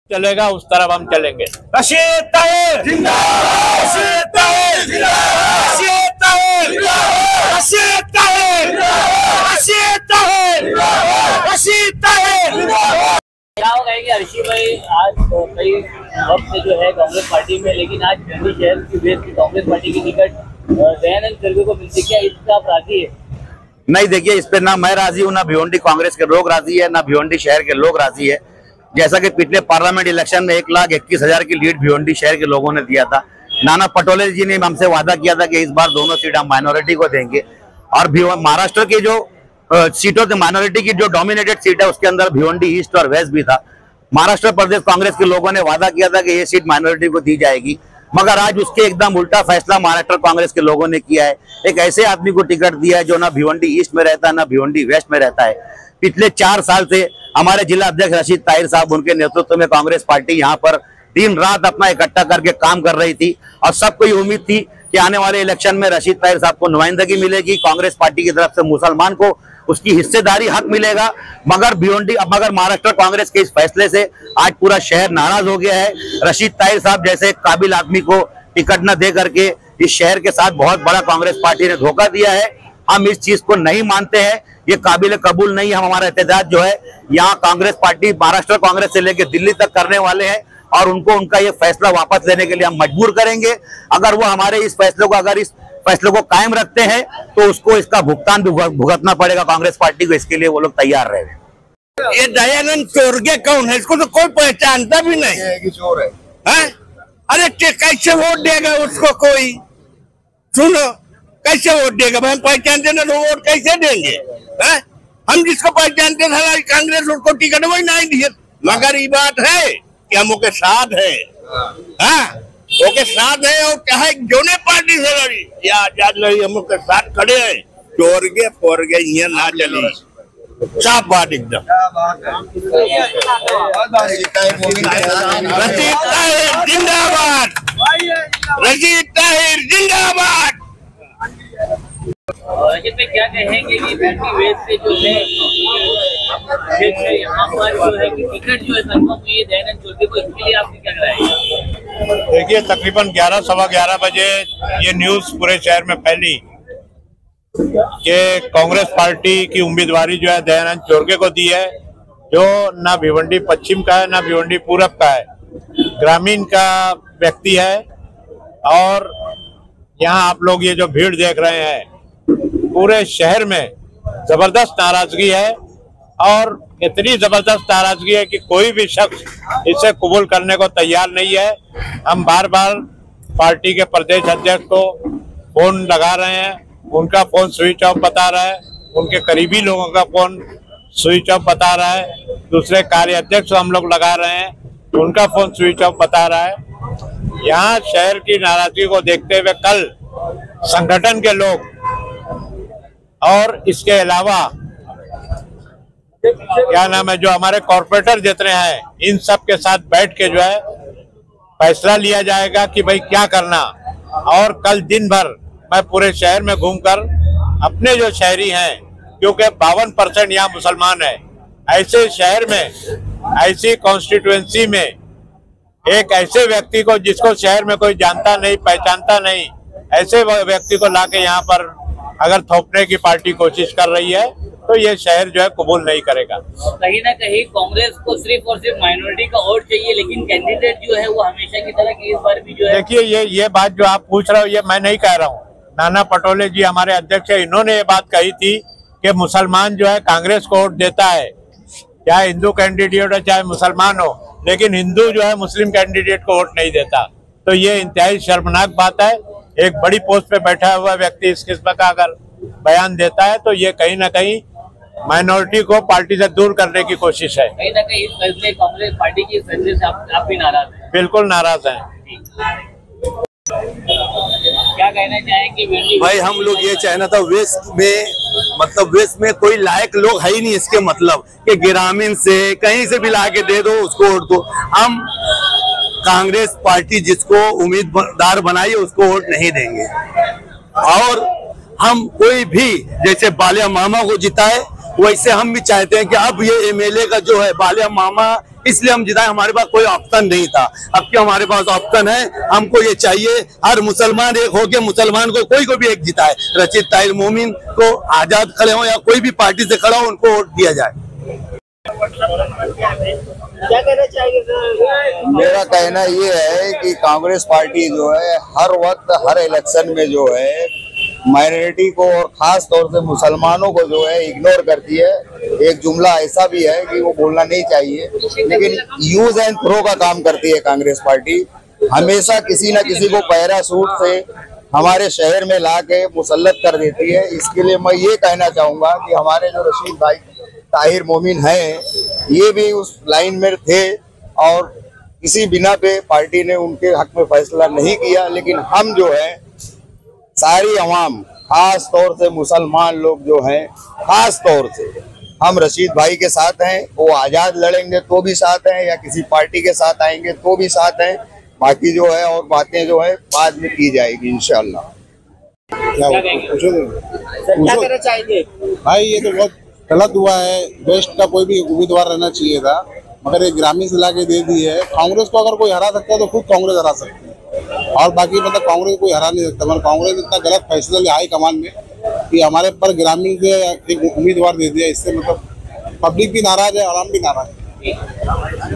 चलेगा उस तरफ हम चलेंगे। रशीद ताहिर जिंदाबाद, रशीद ताहिर जिंदाबाद, रशीद ताहिर जिंदाबाद, रशीद ताहिर जिंदाबाद, रशीद ताहिर जिंदाबाद, रशीद ताहिर जिंदाबाद। क्या हो गया कि अर्शी भाई आज कई वक्त से जो है कांग्रेस पार्टी में, लेकिन आज भिंडी शहर की बेस की कांग्रेस पार्टी की टिकट दयानंद चौरगे को मिलती, क्या इसका राजी है? नहीं, देखिए, इस पे ना मैं राजी हूँ, ना भिवंडी कांग्रेस के लोग राजी है, ना भिवंडी शहर के लोग राजी है। जैसा कि पिछले पार्लियामेंट इलेक्शन में 1,21,000 की लीड भिवंडी शहर के लोगों ने दिया था। नाना पटोले जी ने हमसे वादा किया था कि इस बार दोनों सीट हम माइनॉरिटी को देंगे, और महाराष्ट्र की जो सीटों से माइनॉरिटी की जो डोमिनेटेड सीट है उसके अंदर भिवंडी ईस्ट और वेस्ट भी था। महाराष्ट्र प्रदेश कांग्रेस के लोगों ने वादा किया था कि ये सीट माइनॉरिटी को दी जाएगी, मगर आज उसके एकदम उल्टा फैसला महाराष्ट्र कांग्रेस के लोगों ने किया है। एक ऐसे आदमी को टिकट दिया है जो ना भिवंडी ईस्ट में रहता है ना भिवंडी वेस्ट में रहता है। पिछले 4 साल से हमारे जिला अध्यक्ष रशीद ताहिर साहब, उनके नेतृत्व में कांग्रेस पार्टी यहाँ पर दिन रात अपना इकट्ठा करके काम कर रही थी, और सबको ये उम्मीद थी कि आने वाले इलेक्शन में रशीद ताहिर साहब को नुमाइंदगी मिलेगी, कांग्रेस पार्टी की तरफ से मुसलमान को उसकी हिस्सेदारी हक मिलेगा। मगर महाराष्ट्र कांग्रेस के इस फैसले से आज पूरा शहर नाराज हो गया है। रशीद ताहिर साहब जैसे काबिल आदमी को टिकट न दे करके इस शहर के साथ बहुत बड़ा कांग्रेस पार्टी ने धोखा दिया है। हम इस चीज को नहीं मानते हैं, ये काबिल कबूल नहीं है। हम हमारा एहतजाज जो है यहाँ कांग्रेस पार्टी महाराष्ट्र कांग्रेस से लेकर दिल्ली तक करने वाले हैं, और उनको उनका ये फैसला वापस लेने के लिए हम मजबूर करेंगे। अगर वो हमारे इस फैसले को कायम रखते हैं तो उसको इसका भुगतान भी भुगतना पड़ेगा कांग्रेस पार्टी को। इसके लिए वो लोग तैयार रहे। ये दयानंद चौरगे कौन है? इसको तो कोई पहचानता भी नहीं है। अरे कैसे वोट देगा उसको कोई? सुनो, कैसे वोट देगा भाई? हम पहचानते ना तो वोट कैसे देंगे? है? हम जिसको पहचानते थे कांग्रेस उसको टिकट वही नहीं दिए। मगर ये बात है कि हम के साथ है, ओके साथ है, और चाहे जोने पार्टी से लड़ी या आजाद लड़ी, हम के साथ खड़े हैं। चोरगे फोरगे ये ना चली, साफ बात एकदम। रशीद ताहिर जिंदाबाद, रशीद ताहिर जिंदाबाद। रशीद भाई क्या कहेंगे कि भिंडी वेस्ट से जो है यहाँ पर जो है कि टिकट जो है कंफर्म हुई है दयानंद चौरगे को, इसके लिए आपकी क्या राय है? देखिए, तकरीबन 11 सवा 11 बजे ये न्यूज पूरे शहर में फैली कि कांग्रेस पार्टी की उम्मीदवारी जो है दयानंद चौरगे को दी है, जो ना भिवंडी पश्चिम का है ना भिवंडी पूरब का है, ग्रामीण का व्यक्ति है। और यहाँ आप लोग ये जो भीड़ देख रहे हैं, पूरे शहर में जबरदस्त नाराजगी है, और इतनी जबरदस्त नाराजगी है कि कोई भी शख्स इसे कबूल करने को तैयार नहीं है। हम बार बार पार्टी के प्रदेश अध्यक्ष को फोन लगा रहे हैं, उनका फोन स्विच ऑफ बता रहा है, उनके करीबी लोगों का फोन स्विच ऑफ बता रहा है, दूसरे कार्य अध्यक्ष हम लोग लगा रहे हैं, उनका फोन स्विच ऑफ बता रहा है। यहाँ शहर की नाराजगी को देखते हुए कल संगठन के लोग और इसके अलावा क्या नाम है जो हमारे कॉर्पोरेटर जितने हैं, इन सब के साथ बैठ के जो है फैसला लिया जाएगा कि भाई क्या करना। और कल दिन भर मैं पूरे शहर में घूमकर अपने जो शहरी हैं, क्योंकि 52% यहाँ मुसलमान है, ऐसे शहर में, ऐसी कॉन्स्टिट्यूएंसी में एक ऐसे व्यक्ति को जिसको शहर में कोई जानता नहीं पहचानता नहीं, ऐसे व्यक्ति को लाके यहाँ पर अगर थोपने की पार्टी कोशिश कर रही है तो ये शहर जो है कबूल नहीं करेगा। कहीं ना कहीं कांग्रेस को सिर्फ और सिर्फ माइनॉरिटी का वोट चाहिए, लेकिन कैंडिडेट जो है वो हमेशा की तरह की इस बार भी जो है। देखिए, ये बात जो आप पूछ रहे हो ये मैं नहीं कह रहा हूँ। नाना पटोले जी हमारे अध्यक्ष है, इन्होंने ये बात कही थी कि मुसलमान जो है कांग्रेस को वोट देता है, चाहे हिंदू कैंडिडेट हो चाहे मुसलमान हो, लेकिन हिंदू जो है मुस्लिम कैंडिडेट को वोट नहीं देता। तो ये इंतहाई शर्मनाक बात है। एक बड़ी पोस्ट पे बैठा हुआ व्यक्ति इस किस्म का अगर बयान देता है तो ये कहीं ना कहीं माइनॉरिटी को पार्टी से दूर करने की कोशिश है। कहीं ना कहीं इस फैसले कांग्रेस पार्टी की फैसले से आप भी नाराज हैं? बिल्कुल नाराज हैं। क्या कहना चाहेंगे भाई? हम लोग ये चाहना था वेस्ट में कोई लायक लोग है ही नहीं, इसके मतलब कि ग्रामीण से कहीं से भी ला के दे दो उसको वोट दो। हम कांग्रेस पार्टी जिसको उम्मीदवार बनाई उसको वोट नहीं देंगे, और हम कोई भी जैसे बालिया मामा को जिताए वैसे हम भी चाहते हैं कि अब ये एमएलए का जो है बालिया मामा इसलिए हम जिताए, हमारे पास कोई ऑप्शन नहीं था। अब क्या हमारे पास ऑप्शन है, हमको ये चाहिए हर मुसलमान एक होके मुसलमान को कोई भी एक जिताए। रशीद ताहिर मोमिन को आजाद खड़े हो या कोई भी पार्टी से खड़ा हो, उनको वोट दिया जाए। क्या कहना चाहिए सर? मेरा कहना ये है कि कांग्रेस पार्टी जो है हर वक्त हर इलेक्शन में जो है माइनॉरिटी को और खास तौर से मुसलमानों को जो है इग्नोर करती है। एक जुमला ऐसा भी है कि वो बोलना नहीं चाहिए, लेकिन यूज एंड थ्रो का काम करती है कांग्रेस पार्टी। हमेशा किसी न किसी को पैरासूट से हमारे शहर में ला के मुसल्लत कर देती है। इसके लिए मैं ये कहना चाहूँगा कि हमारे जो रशीद भाई ताहिर मोमिन हैं, ये भी उस लाइन में थे और किसी बिना पे पार्टी ने उनके हक में फैसला नहीं किया। लेकिन हम जो है सारी अवाम, खास तौर से मुसलमान लोग जो हैं, खास तौर से हम रशीद भाई के साथ हैं। वो आज़ाद लड़ेंगे तो भी साथ हैं, या किसी पार्टी के साथ आएंगे तो भी साथ हैं। बाकी जो है और बातें जो है बाद में की जाएगी इंशाल्लाह। क्या कहना चाहिए भाई? ये तो बहुत गलत हुआ है। बेस्ट का कोई भी उम्मीदवार रहना चाहिए था, मगर ये ग्रामीण से लाके दे दी है। कांग्रेस को अगर कोई हरा सकता है तो खुद कांग्रेस हरा सकती है, और बाकी मतलब कांग्रेस कोई हरा नहीं सकता। मगर कांग्रेस इतना गलत फैसला लिया हाई कमान में कि हमारे पर ग्रामीण से एक उम्मीदवार दे दिया। इससे मतलब पब्लिक भी नाराज है और हम भी नाराज है।